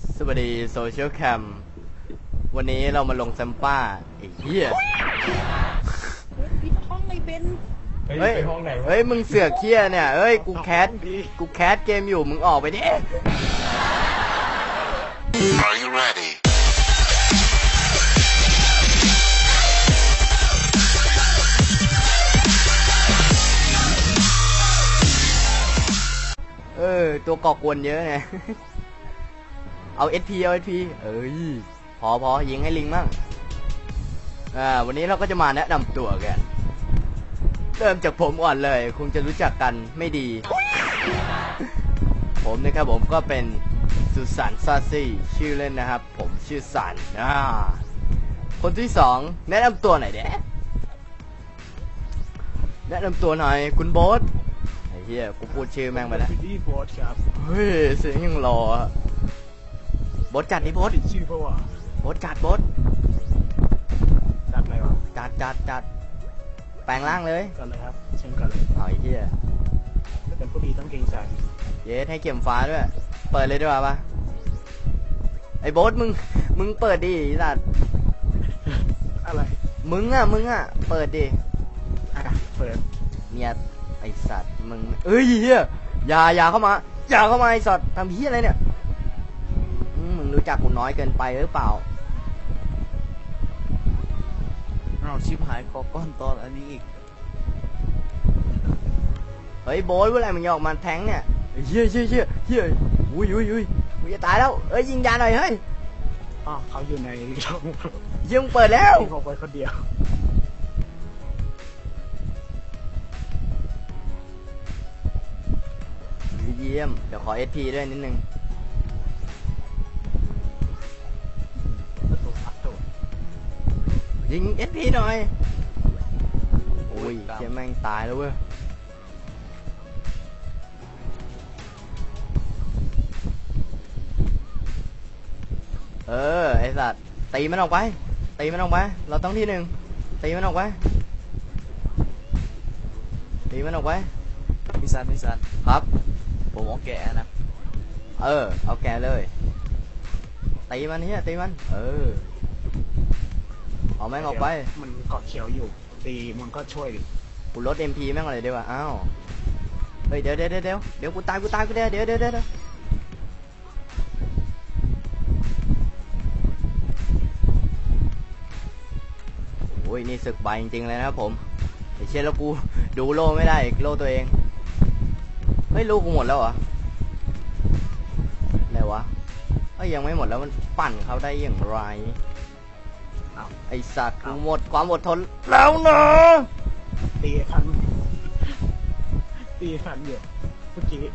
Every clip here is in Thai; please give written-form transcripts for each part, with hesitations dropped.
สวัสดีโซเชียลแคมวันนี้เรามาลงแซมป้าไอ้เหี้ยปิดห้องไอ้เบนเฮ้ยเฮ้ยมึงเสือกเหี้ยเนี่ยเฮ้ยกูแคสเกมอยู่มึงออกไปดิ Are you ready? ตัวก่อกวนเยอะไงเอา SP เอ้ยพอยิงให้ลิงมั่งวันนี้เราก็จะมาแนะนำตัวกันเริ่มจากผมก่อนเลยคงจะรู้จักกันไม่ดี ผมนะครับผมก็เป็นสุสานซาซี่ชื่อเล่นนะครับผมชื่อสันคนที่สองแนะนำตัวหน่อยเด้แนะนำตัวหน่อยคุณโบ๊ทไอ้เหี้ยกูพูดชื่อแม่งไปแล้วโบ๊ทครับเฮ้ยเสียงยังรอโบ๊ทจัดดิโบ๊ทชื่อเพราะว่าโบ๊ทจัดโบ๊ทจัดอะไรวะจัดแปลงร่างเลยกันเลยครับเช่นกันเลยเอาไอ้เหี้ยเป็นผู้ดีต้องเกรงใจเย้ให้เข็มฟ้าด้วยเปิดเลยดีกว่าปะไอ้โบ๊ทมึงเปิดดิสัตว์อะไรมึงอ่ะเปิดดิเปิดเนี่ยไอ้สัตว์มึงเอ้ยเฮียอย่าเข้ามาไอ้สัตว์ทำเฮียอะไรเนี่ยมึงรู้จักกูน้อยเกินไปหรือเปล่าเราชิบหายขอก้อนตอนอันนี้อีกเฮ้ยโบ๊ทเมื่อไหร่มึงจะออกมาแทงเนี่ยเฮียอุ้ยมึงจะตายแล้วยิงยาหน่อยเฮ้ยเขาอยู่ในช่องยิงเปิดแล้วยิงออกไปคนเดียวเยี่ยมเดี๋ยวขอ SP ด้วยนิดนึงยิง SP หน่อยโอ้ยเจ๊แม่งตายแล้วเว้ยไอ้สัตว์ตีมันออกไปเราต้องที่หนึ่งตีมันออกไปมิสันครับผมเอาแกนะเอาแกเลยตีมันเอาแม่งออกไปมันเกาะเขียวอยู่ตีมันก็ช่วยดิกูลด MP แม่งอะไรดีวะอ้าวเฮ้ยเดี๋ยวกูตายเดี๋ยวโอ้ยนี่ศึกใบจริงๆเลยนะครับผมไอ้เชี่ยแล้วกูดูโล่ไม่ได้โล่ตัวเองเฮ้ยลูกกูหมดแล้วเหรออะไรวะยังไม่หมดแล้วมันปั่นเขาได้อย่างไรไอ้สัตว์กูหมดความอดทนแล้วนะตีทันอยู่เมื่อกี้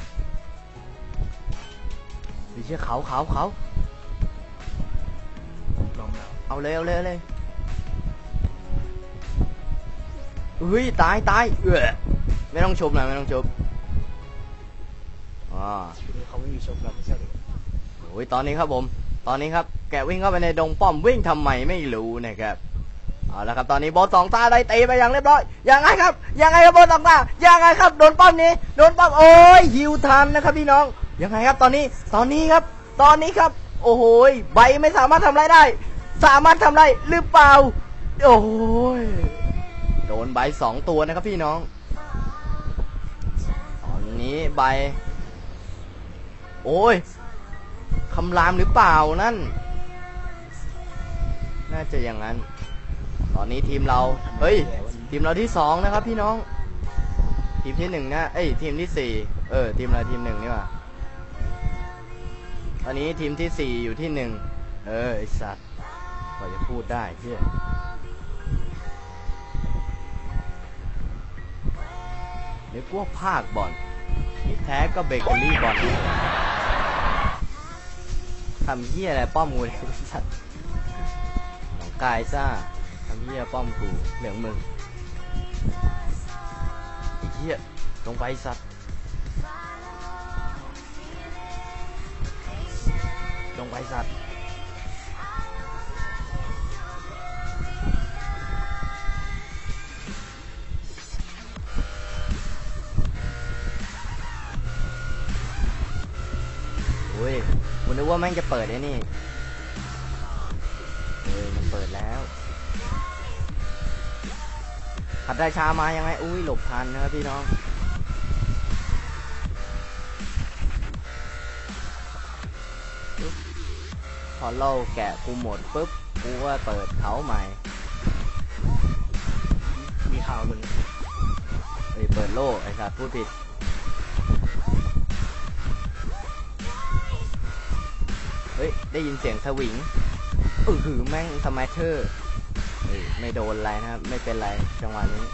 ไอ้เชี่ยเขาลองแล้วเอาเลยเฮ้ยตายไม่ต้องชุบเขาไม่มีชุบแล้วไม่ใช่หรือโอ้ยตอนนี้ครับแกวิ่งเข้าไปในดงป้อมวิ่งทำไมไม่รู้นะครับเอาละครับตอนนี้บอสสองตาได้ตีไปอย่างเรียบร้อยยังไงครับบอสสองตายังไงครับโดนป้อมโอ้ยหิวทันนะครับพี่น้องยังไงครับตอนนี้ครับโอ้โหใบไม่สามารถทำอะไรได้สามารถทำอะไรหรือเปล่าโอ้ยโดนใบ2ตัวนะครับพี่น้องตอนนี้ใบโอ้ยคำรามหรือเปล่านั่นน่าจะอย่างนั้นตอนนี้ทีมเราที่2นะครับพี่น้องทีมที่1นะทีมที่4ทีมเราทีม1นี่หว่าตอนนี้ทีมที่4อยู่ที่1ไอ้สัตว์กว่าจะพูดได้เหี้ยเดี๋ยวพวกภาคบอลที่แท้ก็เบเกอรี่บอลทำเหี้ยอะไรป้อมกูเลยสัตว์หนองกายซ่าทำเหี้ยป้อมกูเหลืองมึงไอ้เหี้ยลงไปสัตว์โอ้ย ผมนึกว่าว่าแม่งจะเปิดไอ้นี่มันเปิดแล้วขัดได้ช้ามายังไงอุ้ยหลบทันนะครับพี่น้องพอเล่าแกะกูหมดปุ๊บกูว่าเปิดเขาใหม่มีข่าวเลยเปิดโล่ไอ้สัตว์พูดผิดเฮ้ยได้ยินเสียงสวิงแม่งสมัยเธอไม่โดนอะไรนะครับไม่เป็นไรจังหวะนี้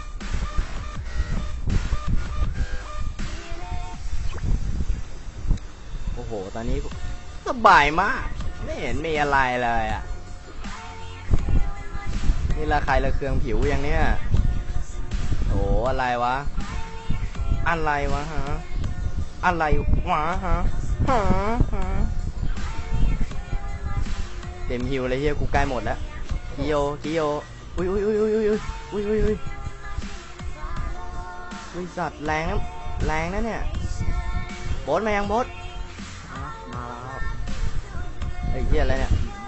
โอ้โหตอนนี้สบายมากไม่เห็นมีอะไรเลยอ่ะนี่ละใครละเครื่องผิวอย่างเนี้ยโอ้อะไรวะอะไรวะฮะอะไรวะฮะเต็มฮิวเลยเฮียกูใกล้หมดแล้วกิโยอุ้ยสัตว์แรงนะเนี่ยโบสมายังโบสมาแล้วไอ้เฮียอะไรเนี่ย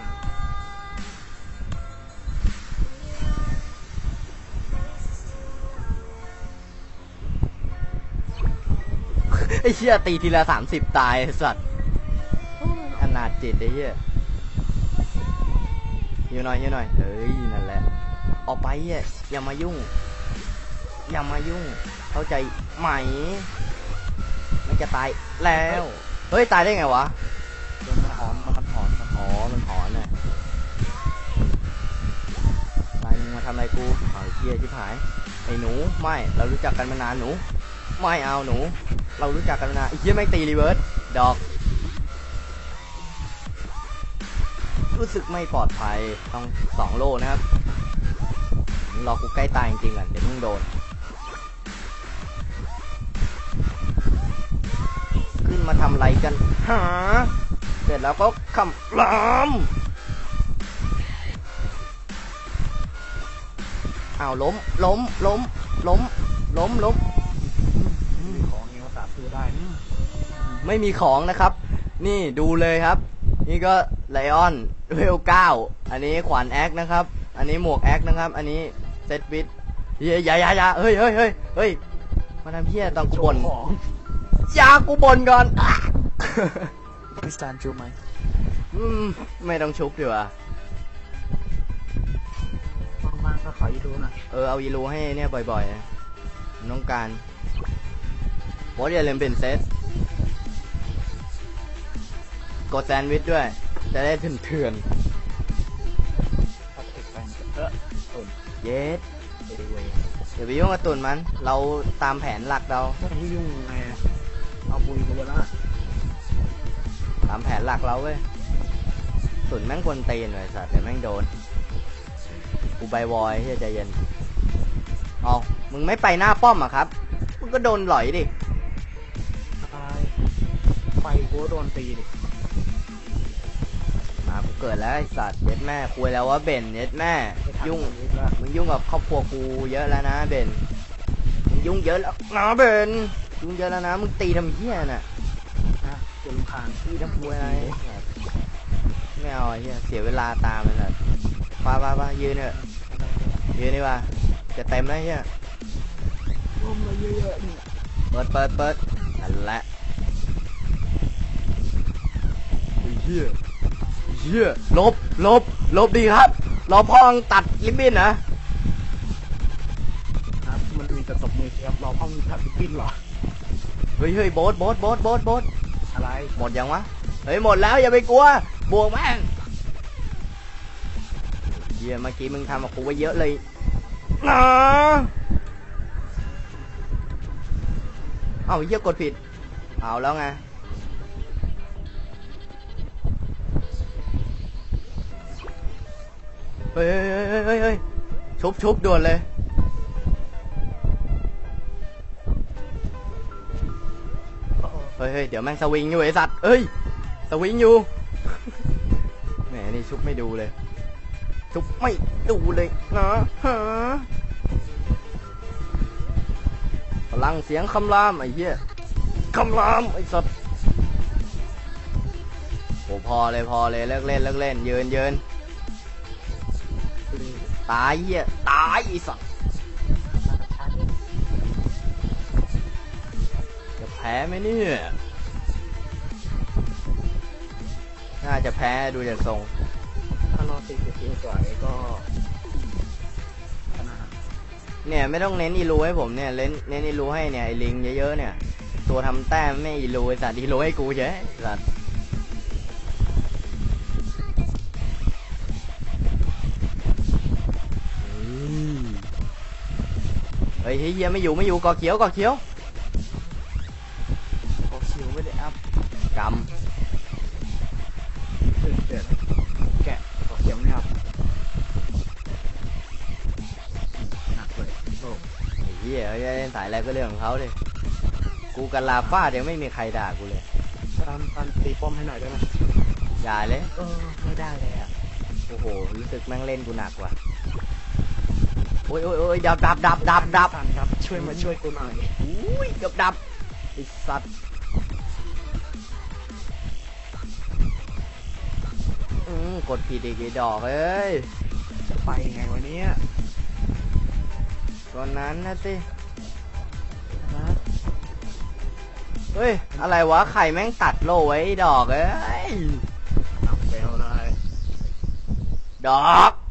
ไอ้เชี่ยตีทีละ30ตายสัตว์ขนาดจิตไอ้เหี้ยฮิวหน่อยนั่นแหละออกไปเหี้ยอย่ามายุ่งเข้าใจไหมมันจะตายแล้วเฮ้ยตายได้ไงวะมันถอนมันถอนเนี่ยตายมึงมาทำอะไรกูเอาเชี่ยชิบหายไอ้หนูไม่เรารู้จักกันมานานหนูไม่เอาหนูเรารู้จักกันนะไอ้เหี้ยไม่ตีรีเวิร์สดอกรู้สึกไม่ปลอดภัยต้อง2 โลนะครับมึงรอกูใกล้ตายจริงๆอ่ะเดี๋ยวมึงโดนขึ้นมาทำอะไรกันหาเสร็จแล้วก็คำรามอ้าวล้มของยังสาสู้ได้ไม่มีของนะครับนี่ดูเลยครับนี่ก็ไลออนเวล9อันนี้ขวานแอคนะครับอันนี้หมวกแอคนะครับอันนี้เซตวิทอย่าเฮ้ยมาทำเพี้ยตอนกูบ่นยากูบ่นก่อนพิสตานชูไหมไม่ต้องชุบดีกว่าว่างๆก็ขออีรูนะเอาอีรูให้เนี่ยบ่อยๆนะต้องการบอสอย่าลืมเป็นเซตกดแซนด์วิชด้วยจะได้เถื่อนเย็ดอย่าไปยุ่งกับตุ่นมันเราตามแผนหลักเราไม่ยุ่งไงเอาปุยกูละตามแผนหลักเราเว้ยตุ่นแม่งคนตีนเลยสัตว์แต่แม่งโดนกูใบวอยที่ใจเย็นอ๋อมึงไม่ไปหน้าป้อมอ่ะครับมึงก็โดนหลอยดิไปกูโดนตีดิกูเกิดแล้วไอ้สัตว์เย็ดแม่คุยแล้วว่าเบนเย็ดแม่มึงยุ่งกับครอบครัวกูเยอะแล้วนะเบนมึงยุ่งเยอะแล้วนะเบนยุ่งเยอะแล้วนะมึงตีทำเหี้ยน่ะกูรำคาญตีทำอะไรไม่เอาเหี้ยเสียเวลาตามเลยสัตว์ไปยืนเถอะยืนดีกว่าจะเต็มแล้วเหี้ยเปิดนั่นแหละเหี้ยลบดีครับรอพ่อตัดลิบบิ้นนะครับมันมีแต่ตบมือครับรอพ่อตัดลิบบิ้นหรอเฮ้ยโบ๊ทอะไรหมดยังวะเฮ้ยหมดแล้วอย่าไปกลัวบวกแม่งเหี้ยเมื่อกี้มึงทำกับกูไว้เยอะเลยนะเอ้าเหี้ยกดผิดเอาแล้วไงเฮ้ยชุบด่วนเลยเฮ้ยเดี๋ยวแม่งสวิงอยู่ไอ้สัตว์เอ้ยสวิงอยู่แหมนี่ชุบไม่ดูเลยชุบไม่ดูเลยนะฮะพลังเสียงคำรามไอ้เหี้ยคำรามไอ้สัตว์โอ้พอเลยเลิกเล่นยืนตายเหี้ยตายอีสัตว์จะแพ้ไหมเนี่ยน่าจะแพ้ดูจากทรงถ้ารอ40 ทีกว่าก็ชนะเนี่ยไม่ต้องเน้นอีรูให้ผมเนี่ยเน้นอีรูให้เนี่ยไอ้ลิงเยอะๆเนี่ยตัวทำแต้มไม่อีรูไอ้สัตว์อีรูให้กูเฉยสัตว์เฮ้ยเฮียไม่อยู่กอเขียวขอคิวไม่ได้อัพกเดือดแกะขอเขียวไม่ครับหนักเลยโอ้ำไอ้เฮียเขาจะเล่นสายอะไรก็เรื่องของเขาเลยกูกับลาฟาดยังไม่มีใครด่ากูเลยตามตีป้อมให้หน่อยได้ไหมอย่าเลยไม่ได้เลยอ่ะโอ้โหรู้สึกแม่งเล่นกูหนักว่ะโอ้ยดับทันครับช่วยกูหน่อยอุ้ยเกือบดับไอ้สัตว์กดผิดอีกไอ้ดอกเอ้ยจะไปยังไงวะเนี้ยตอนนั้นนะสิเฮ้ยอะไรวะไข่แม่งตัดโลไว้ไอ้ดอกเอ้ยเอาไปเอาเลยดอก